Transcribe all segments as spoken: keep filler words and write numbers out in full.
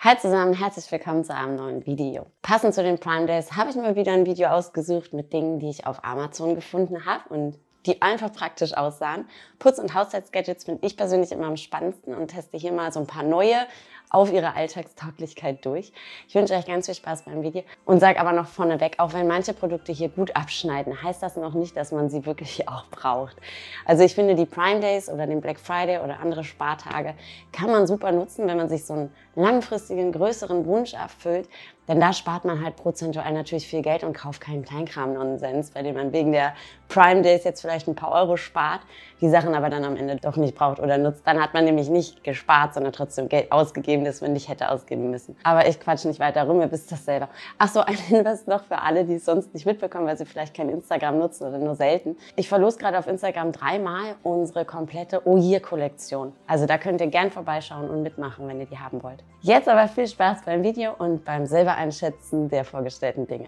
Hi zusammen, herzlich willkommen zu einem neuen Video. Passend zu den Prime Days habe ich mir wieder ein Video ausgesucht mit Dingen, die ich auf Amazon gefunden habe und die einfach praktisch aussahen. Putz- und Haushaltsgadgets finde ich persönlich immer am spannendsten und teste hier mal so ein paar neue auf ihre Alltagstauglichkeit durch. Ich wünsche euch ganz viel Spaß beim Video und sage aber noch vorneweg, auch wenn manche Produkte hier gut abschneiden, heißt das noch nicht, dass man sie wirklich auch braucht. Also ich finde, die Prime Days oder den Black Friday oder andere Spartage kann man super nutzen, wenn man sich so einen langfristigen, größeren Wunsch erfüllt. Denn da spart man halt prozentual natürlich viel Geld und kauft keinen Kleinkram-Nonsens, bei dem man wegen der Prime Days jetzt vielleicht ein paar Euro spart, die Sachen aber dann am Ende doch nicht braucht oder nutzt. Dann hat man nämlich nicht gespart, sondern trotzdem Geld ausgegeben, das man nicht hätte ausgeben müssen. Aber ich quatsch nicht weiter rum, ihr wisst das selber. Ach so, ein Hinweis noch für alle, die es sonst nicht mitbekommen, weil sie vielleicht kein Instagram nutzen oder nur selten. Ich verlose gerade auf Instagram dreimal unsere komplette Oh Yeah-Kollektion. Also da könnt ihr gern vorbeischauen und mitmachen, wenn ihr die haben wollt. Jetzt aber viel Spaß beim Video und beim selber Einschätzen der vorgestellten Dinge.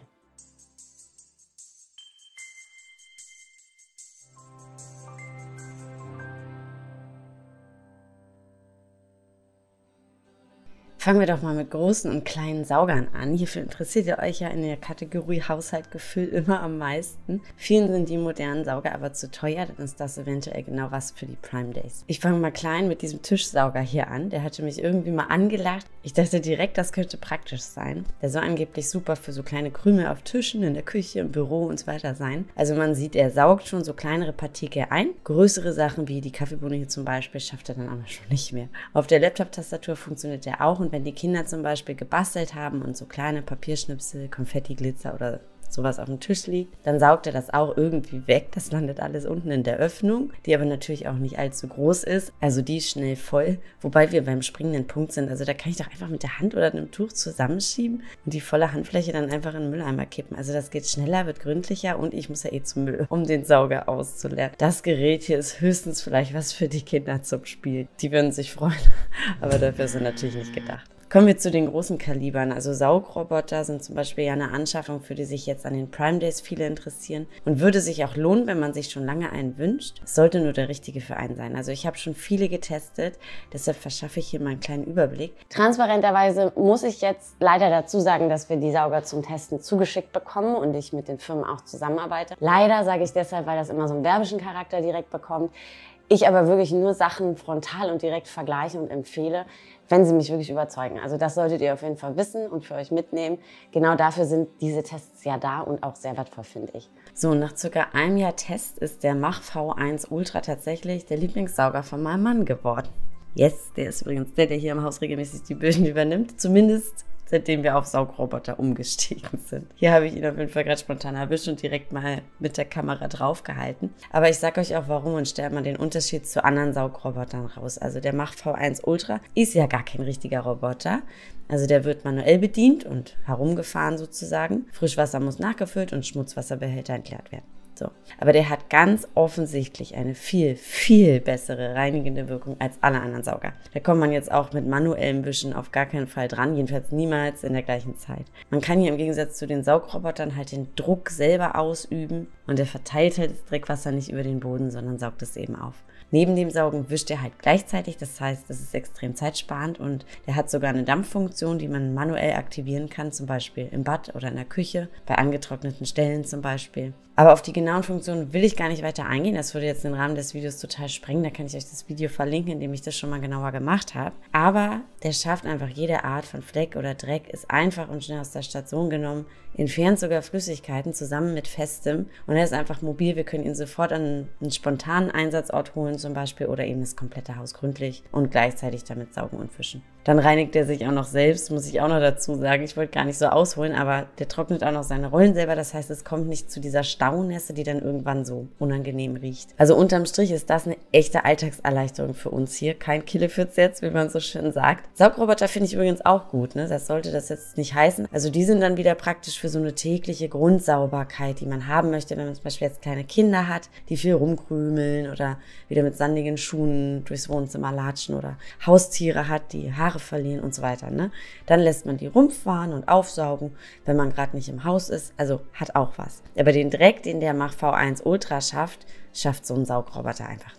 Fangen wir doch mal mit großen und kleinen Saugern an. Hierfür interessiert ihr euch ja in der Kategorie Haushaltgefühl immer am meisten. Vielen sind die modernen Sauger aber zu teuer, dann ist das eventuell genau was für die Prime Days. Ich fange mal klein mit diesem Tischsauger hier an. Der hatte mich irgendwie mal angelacht. Ich dachte direkt, das könnte praktisch sein. Der soll angeblich super für so kleine Krümel auf Tischen, in der Küche, im Büro und so weiter sein. Also man sieht, er saugt schon so kleinere Partikel ein. Größere Sachen wie die Kaffeebohne hier zum Beispiel schafft er dann aber schon nicht mehr. Auf der Laptop-Tastatur funktioniert der auch und wenn die Kinder zum Beispiel gebastelt haben und so kleine Papierschnipsel, Konfetti-Glitzer oder sowas auf dem Tisch liegt, dann saugt er das auch irgendwie weg. Das landet alles unten in der Öffnung, die aber natürlich auch nicht allzu groß ist. Also die ist schnell voll, wobei wir beim springenden Punkt sind. Also da kann ich doch einfach mit der Hand oder einem Tuch zusammenschieben und die volle Handfläche dann einfach in den Mülleimer kippen. Also das geht schneller, wird gründlicher und ich muss ja eh zum Müll, um den Sauger auszuleeren. Das Gerät hier ist höchstens vielleicht was für die Kinder zum Spielen. Die würden sich freuen, aber dafür ist er natürlich nicht gedacht. Kommen wir zu den großen Kalibern. Also Saugroboter sind zum Beispiel ja eine Anschaffung, für die sich jetzt an den Prime Days viele interessieren und würde sich auch lohnen, wenn man sich schon lange einen wünscht. Es sollte nur der richtige für einen sein. Also ich habe schon viele getestet, deshalb verschaffe ich hier mal einen kleinen Überblick. Transparenterweise muss ich jetzt leider dazu sagen, dass wir die Sauger zum Testen zugeschickt bekommen und ich mit den Firmen auch zusammenarbeite. Leider sage ich deshalb, weil das immer so einen werbischen Charakter direkt bekommt. Ich aber wirklich nur Sachen frontal und direkt vergleiche und empfehle, wenn sie mich wirklich überzeugen. Also das solltet ihr auf jeden Fall wissen und für euch mitnehmen. Genau dafür sind diese Tests ja da und auch sehr wertvoll, finde ich. So, nach circa einem Jahr Test ist der Mach V eins Ultra tatsächlich der Lieblingssauger von meinem Mann geworden. Yes, der ist übrigens der, der hier im Haus regelmäßig die Böden übernimmt. Zumindest seitdem wir auf Saugroboter umgestiegen sind. Hier habe ich ihn auf jeden Fall gerade spontan erwischt und direkt mal mit der Kamera draufgehalten. Aber ich sage euch auch warum und stellt mal den Unterschied zu anderen Saugrobotern raus. Also der Mach V eins Ultra ist ja gar kein richtiger Roboter. Also der wird manuell bedient und herumgefahren sozusagen. Frischwasser muss nachgefüllt und Schmutzwasserbehälter entleert werden. So. Aber der hat ganz offensichtlich eine viel, viel bessere reinigende Wirkung als alle anderen Sauger. Da kommt man jetzt auch mit manuellem Wischen auf gar keinen Fall dran, jedenfalls niemals in der gleichen Zeit. Man kann hier im Gegensatz zu den Saugrobotern halt den Druck selber ausüben und der verteilt halt das Dreckwasser nicht über den Boden, sondern saugt es eben auf. Neben dem Saugen wischt er halt gleichzeitig, das heißt, das ist extrem zeitsparend und der hat sogar eine Dampffunktion, die man manuell aktivieren kann, zum Beispiel im Bad oder in der Küche, bei angetrockneten Stellen zum Beispiel. Aber auf die genauen Funktionen will ich gar nicht weiter eingehen, das würde jetzt den Rahmen des Videos total sprengen, da kann ich euch das Video verlinken, in dem ich das schon mal genauer gemacht habe. Aber der schafft einfach jede Art von Fleck oder Dreck, ist einfach und schnell aus der Station genommen, entfernt sogar Flüssigkeiten zusammen mit Festem und er ist einfach mobil, wir können ihn sofort an einen spontanen Einsatzort holen zum Beispiel oder eben das komplette Haus gründlich und gleichzeitig damit saugen und wischen. Dann reinigt er sich auch noch selbst, muss ich auch noch dazu sagen. Ich wollte gar nicht so ausholen, aber der trocknet auch noch seine Rollen selber. Das heißt, es kommt nicht zu dieser Staunässe, die dann irgendwann so unangenehm riecht. Also unterm Strich ist das eine echte Alltagserleichterung für uns hier. Kein Killefits jetzt, wie man so schön sagt. Saugroboter finde ich übrigens auch gut, ne? Das sollte das jetzt nicht heißen. Also die sind dann wieder praktisch für so eine tägliche Grundsauberkeit, die man haben möchte, wenn man zum Beispiel jetzt kleine Kinder hat, die viel rumkrümeln oder wieder mit sandigen Schuhen durchs Wohnzimmer latschen oder Haustiere hat, die Haare verlieren und so weiter. Ne? Dann lässt man die rumfahren und aufsaugen, wenn man gerade nicht im Haus ist. Also hat auch was. Aber den Dreck, den der Mach V eins Ultra schafft, schafft so ein Saugroboter einfach nicht.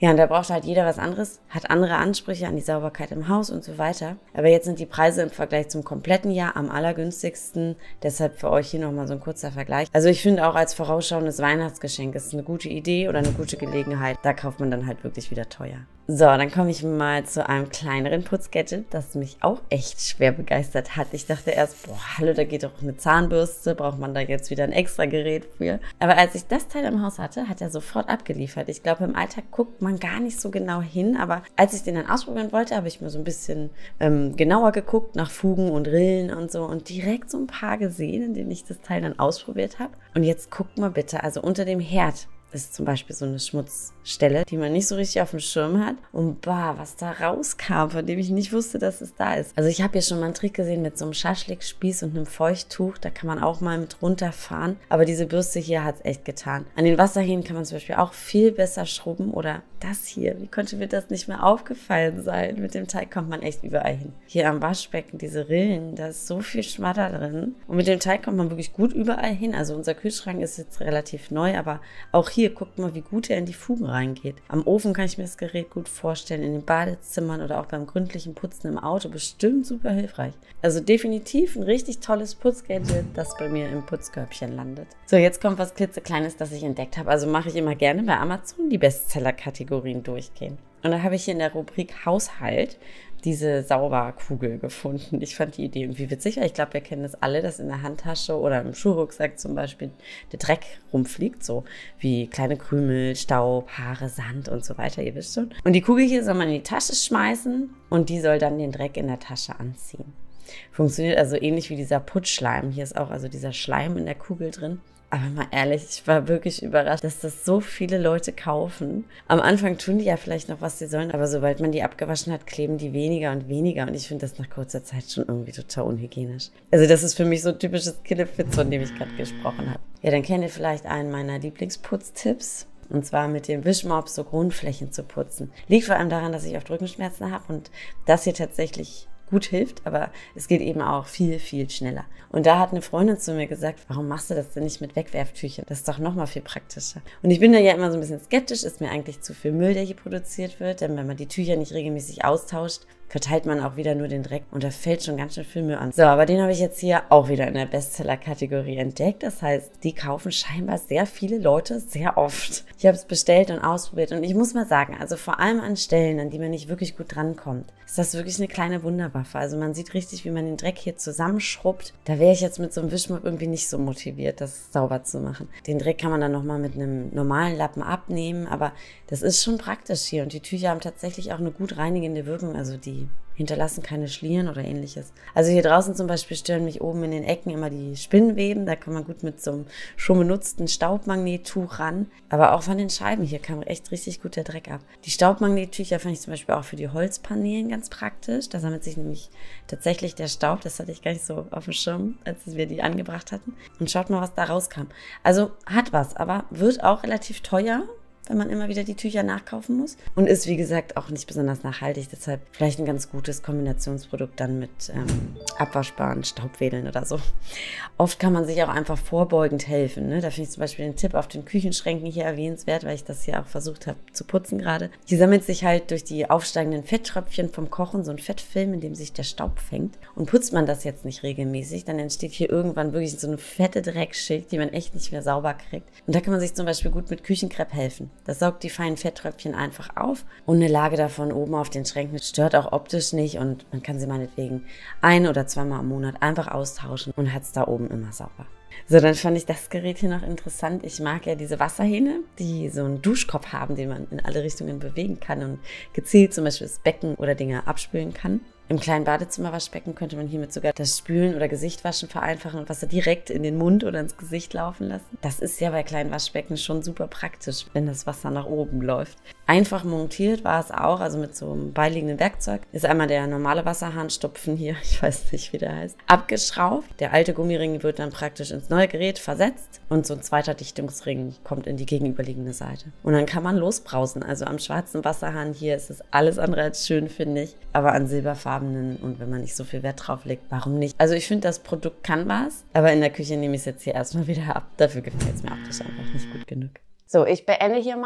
Ja, und da braucht halt jeder was anderes, hat andere Ansprüche an die Sauberkeit im Haus und so weiter. Aber jetzt sind die Preise im Vergleich zum kompletten Jahr am allergünstigsten. Deshalb für euch hier nochmal so ein kurzer Vergleich. Also ich finde auch als vorausschauendes Weihnachtsgeschenk ist eine gute Idee oder eine gute Gelegenheit. Da kauft man dann halt wirklich wieder teuer. So, dann komme ich mal zu einem kleineren Putzgadget, das mich auch echt schwer begeistert hat. Ich dachte erst, boah, hallo, da geht doch eine Zahnbürste, braucht man da jetzt wieder ein extra Gerät für? Aber als ich das Teil im Haus hatte, hat er sofort abgeliefert. Ich glaube, im Alltag guckt man gar nicht so genau hin, aber als ich den dann ausprobieren wollte, habe ich mir so ein bisschen ähm, genauer geguckt nach Fugen und Rillen und so und direkt so ein paar gesehen, in denen ich das Teil dann ausprobiert habe. Und jetzt guckt mal bitte, also unter dem Herd ist zum Beispiel so eine Schmutzstelle, die man nicht so richtig auf dem Schirm hat. Und bah, was da rauskam, von dem ich nicht wusste, dass es da ist. Also ich habe hier schon mal einen Trick gesehen mit so einem Schaschlikspieß und einem Feuchttuch. Da kann man auch mal mit runterfahren. Aber diese Bürste hier hat es echt getan. An den Wasserhähnen kann man zum Beispiel auch viel besser schrubben. Oder das hier, wie konnte mir das nicht mehr aufgefallen sein? Mit dem Teig kommt man echt überall hin. Hier am Waschbecken, diese Rillen, da ist so viel Schmatter drin. Und mit dem Teig kommt man wirklich gut überall hin. Also unser Kühlschrank ist jetzt relativ neu, aber auch hier Hier, guckt mal, wie gut er in die Fugen reingeht. Am Ofen kann ich mir das Gerät gut vorstellen, in den Badezimmern oder auch beim gründlichen Putzen im Auto bestimmt super hilfreich. Also definitiv ein richtig tolles Putzgadget, das bei mir im Putzkörbchen landet. So, jetzt kommt was klitzekleines, das ich entdeckt habe. Also mache ich immer gerne bei Amazon die Bestseller-Kategorien durchgehen. Und da habe ich hier in der Rubrik Haushalt diese Sauberkugel gefunden. Ich fand die Idee irgendwie witzig, weil ich glaube, wir kennen das alle, dass in der Handtasche oder im Schuhrucksack zum Beispiel der Dreck rumfliegt, so wie kleine Krümel, Staub, Haare, Sand und so weiter, ihr wisst schon. Und die Kugel hier soll man in die Tasche schmeißen und die soll dann den Dreck in der Tasche anziehen. Funktioniert also ähnlich wie dieser Putzschleim. Hier ist auch also dieser Schleim in der Kugel drin. Aber mal ehrlich, ich war wirklich überrascht, dass das so viele Leute kaufen. Am Anfang tun die ja vielleicht noch, was sie sollen, aber sobald man die abgewaschen hat, kleben die weniger und weniger. Und ich finde das nach kurzer Zeit schon irgendwie total unhygienisch. Also das ist für mich so ein typisches Killefitz, von dem ich gerade gesprochen habe. Ja, dann kennt ihr vielleicht einen meiner Lieblingsputztipps. Und zwar mit dem Wischmopp so Grundflächen zu putzen. Liegt vor allem daran, dass ich oft Rückenschmerzen habe und das hier tatsächlich gut hilft, aber es geht eben auch viel, viel schneller. Und da hat eine Freundin zu mir gesagt, warum machst du das denn nicht mit Wegwerftüchern? Das ist doch nochmal viel praktischer. Und ich bin da ja immer so ein bisschen skeptisch, ist mir eigentlich zu viel Müll, der hier produziert wird, denn wenn man die Tücher nicht regelmäßig austauscht, verteilt man auch wieder nur den Dreck und da fällt schon ganz schön viel Müll an. So, aber den habe ich jetzt hier auch wieder in der Bestseller-Kategorie entdeckt. Das heißt, die kaufen scheinbar sehr viele Leute sehr oft. Ich habe es bestellt und ausprobiert und ich muss mal sagen, also vor allem an Stellen, an die man nicht wirklich gut drankommt, ist das wirklich eine kleine Wunderwaffe. Also man sieht richtig, wie man den Dreck hier zusammenschrubbt. Da wäre ich jetzt mit so einem Wischmopp irgendwie nicht so motiviert, das sauber zu machen. Den Dreck kann man dann nochmal mit einem normalen Lappen abnehmen, aber das ist schon praktisch hier und die Tücher haben tatsächlich auch eine gut reinigende Wirkung, also die hinterlassen keine Schlieren oder ähnliches. Also hier draußen zum Beispiel stören mich oben in den Ecken immer die Spinnweben. Da kann man gut mit so einem schon benutzten Staubmagnettuch ran. Aber auch von den Scheiben hier kam echt richtig gut der Dreck ab. Die Staubmagnettücher fand ich zum Beispiel auch für die Holzpaneelen ganz praktisch. Da sammelt sich nämlich tatsächlich der Staub. Das hatte ich gar nicht so auf dem Schirm, als wir die angebracht hatten. Und schaut mal, was da rauskam. Also hat was, aber wird auch relativ teuer, wenn man immer wieder die Tücher nachkaufen muss. Und ist, wie gesagt, auch nicht besonders nachhaltig. Deshalb vielleicht ein ganz gutes Kombinationsprodukt dann mit ähm, abwaschbaren Staubwedeln oder so. Oft kann man sich auch einfach vorbeugend helfen. Ne? Da finde ich zum Beispiel den Tipp auf den Küchenschränken hier erwähnenswert, weil ich das hier auch versucht habe zu putzen gerade. Hier sammelt sich halt durch die aufsteigenden Fetttröpfchen vom Kochen so ein Fettfilm, in dem sich der Staub fängt. Und putzt man das jetzt nicht regelmäßig, dann entsteht hier irgendwann wirklich so eine fette Dreckschicht, die man echt nicht mehr sauber kriegt. Und da kann man sich zum Beispiel gut mit Küchenkrepp helfen. Das saugt die feinen Fetttröpfchen einfach auf und eine Lage davon oben auf den Schränken stört auch optisch nicht und man kann sie meinetwegen ein- oder zweimal im Monat einfach austauschen und hat es da oben immer sauber. So, dann fand ich das Gerät hier noch interessant. Ich mag ja diese Wasserhähne, die so einen Duschkopf haben, den man in alle Richtungen bewegen kann und gezielt zum Beispiel das Becken oder Dinge abspülen kann. Im kleinen Badezimmerwaschbecken könnte man hiermit sogar das Spülen oder Gesichtwaschen vereinfachen und Wasser direkt in den Mund oder ins Gesicht laufen lassen. Das ist ja bei kleinen Waschbecken schon super praktisch, wenn das Wasser nach oben läuft. Einfach montiert war es auch, also mit so einem beiliegenden Werkzeug. Ist einmal der normale Wasserhahnstupfen hier, ich weiß nicht, wie der heißt, abgeschraubt. Der alte Gummiring wird dann praktisch ins neue Gerät versetzt und so ein zweiter Dichtungsring kommt in die gegenüberliegende Seite. Und dann kann man losbrausen. Also am schwarzen Wasserhahn hier ist es alles andere als schön, finde ich, aber an Silberfarben und wenn man nicht so viel Wert drauf legt, warum nicht? Also ich finde, das Produkt kann was, aber in der Küche nehme ich es jetzt hier erstmal wieder ab. Dafür gefällt es mir optisch einfach nicht gut genug. So, ich beende hier mal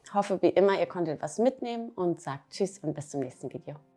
Hoffe wie immer, ihr konntet was mitnehmen und sagt Tschüss und bis zum nächsten Video.